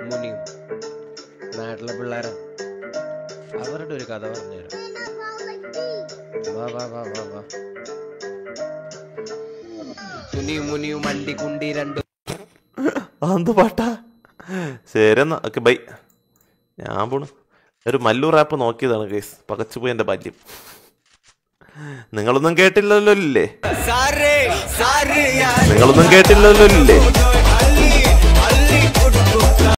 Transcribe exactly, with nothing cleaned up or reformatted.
മുനിയും നാട്ടിലെ പിള്ളേരാ. അവരുടെ ഒരു കഥ പറഞ്ഞുതരാം. വാ വാ വാ വാ വാ. സുനിയും മുനിയും വണ്ടി കുണ്ടി രണ്ടു. എന്ത് പാട്ടാ? ശരി എന്നാ ഓക്കെ ബൈ. ഞാൻ പോണു. ഒരു മല്ലു റാപ്പ് നോക്കിയതാണ് ഗൈസ്. പകച്ചുപോയി എൻ്റെ ബാല്യം. നിങ്ങളൊന്നും കേട്ടില്ലല്ലോ ഇല്ലേ? നിങ്ങളൊന്നും കേട്ടില്ലല്ലോ ഇല്ലേ?